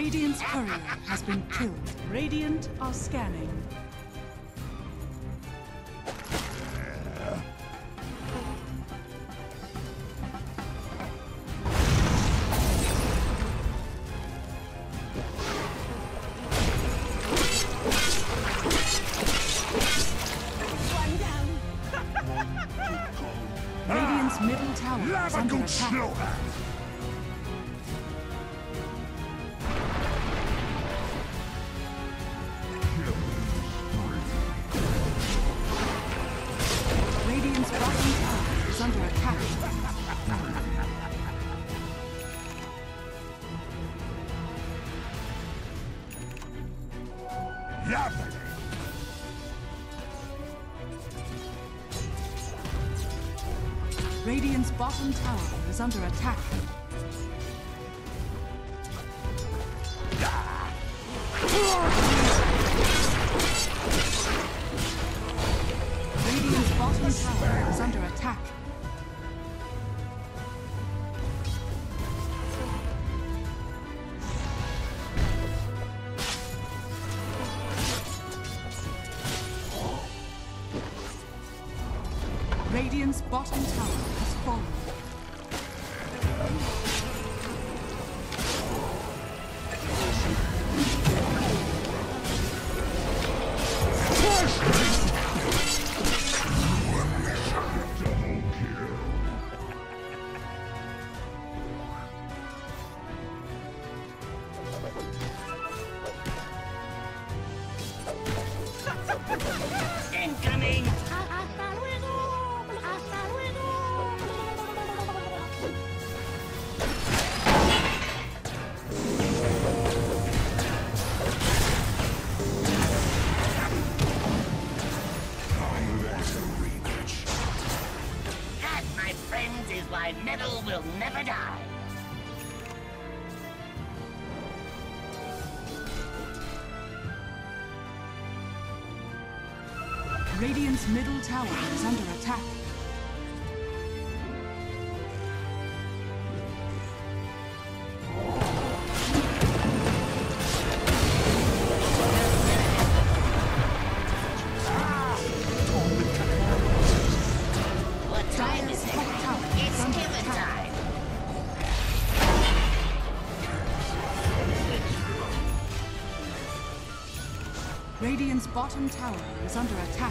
Radiant's courier has been killed. Radiant are scanning. Radiant's middle tower is under attack. Radiant's bottom tower is under attack. Radiant's bottom tower is under attack. Radiant's bottom tower is under attack. Radiant's bottom tower has fallen. Incoming! That, my friends, is why metal will never die. Radiant's middle tower is under attack. What time is it? It's killing time. Radiant's bottom tower is under attack.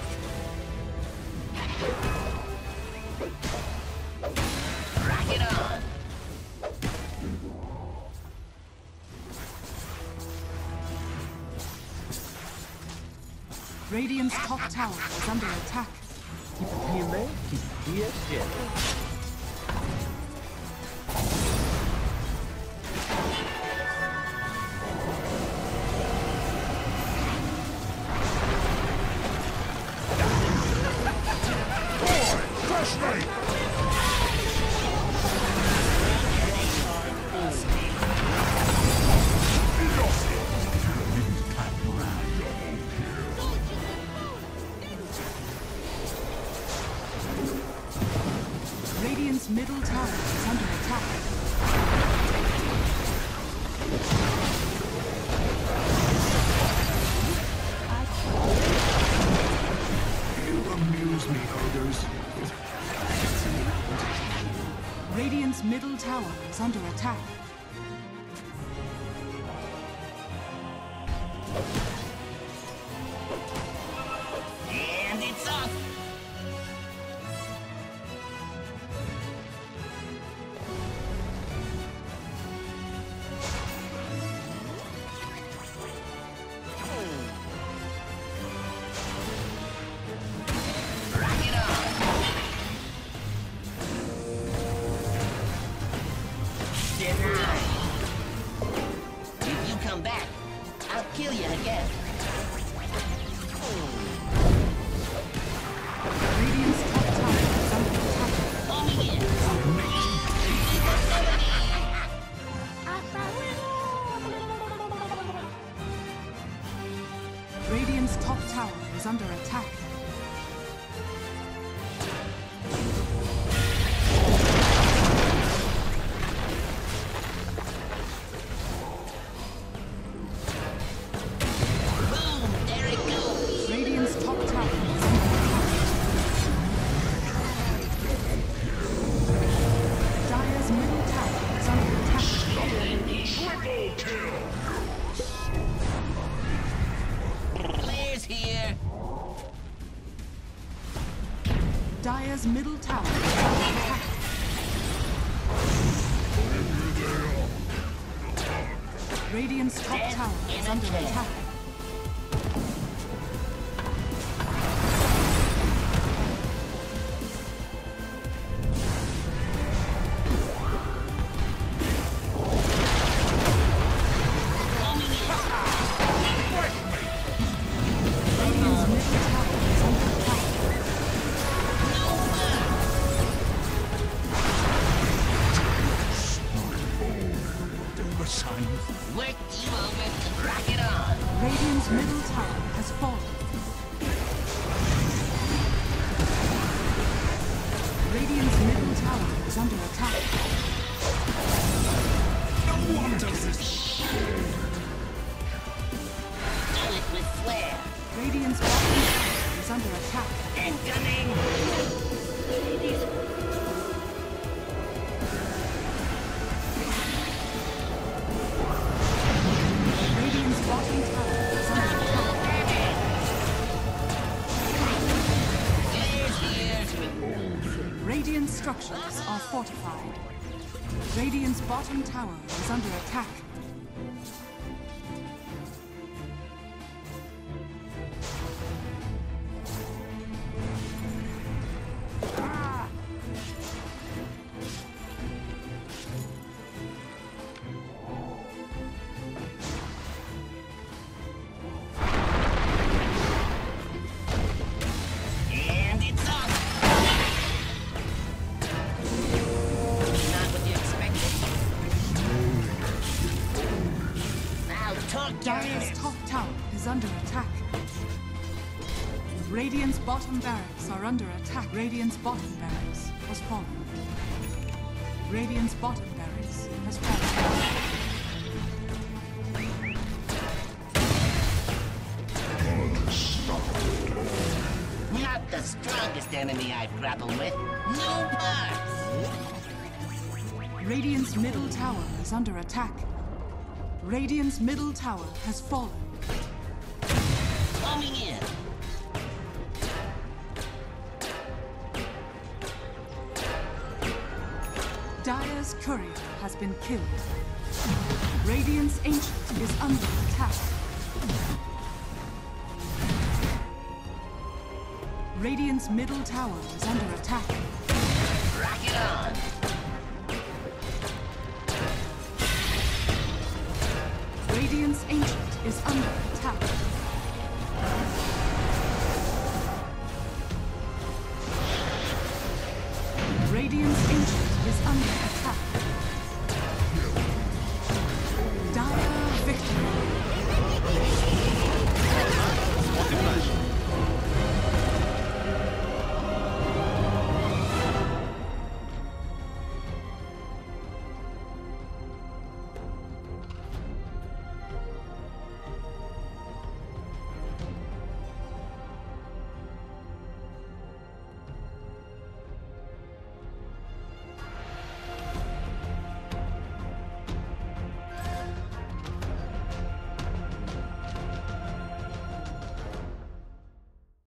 Rock it on. Radiant's top tower is under attack. Keep it here, man. Keep it here, shit. Radiant's middle tower is under attack. You amuse me, ogres. Radiant's middle tower is under attack. And it's off. Rock it on. Denied. If you come back, I'll kill you again. Radiant's top tower is under attack. Call me in. Radiant's top tower is under attack. Radiant's middle tower is under attack. Radiant's top tower is under attack. Radiant's middle tower has fallen. Radiant's middle tower is under attack. No one does this. Do it with flair. Radiant's bottom tower is under attack. Incoming! Radiant's bottom tower is under attack. Radiant structures are fortified. Radiant's bottom tower is under attack. And it's up! Not what you expected. Now talk your Dire's ears. top tower is under attack. Radiant's bottom barracks are under attack. Radiant's bottom barracks has fallen. Radiant's bottom barracks has fallen. Not the strongest enemy I've grappled with. No parts! Radiant's middle tower is under attack. Radiant's middle tower has fallen. Coming in. Dire's courier has been killed. Radiant's ancient is under attack. Radiant's middle tower is under attack. Rock it on! Radiant's ancient is under attack.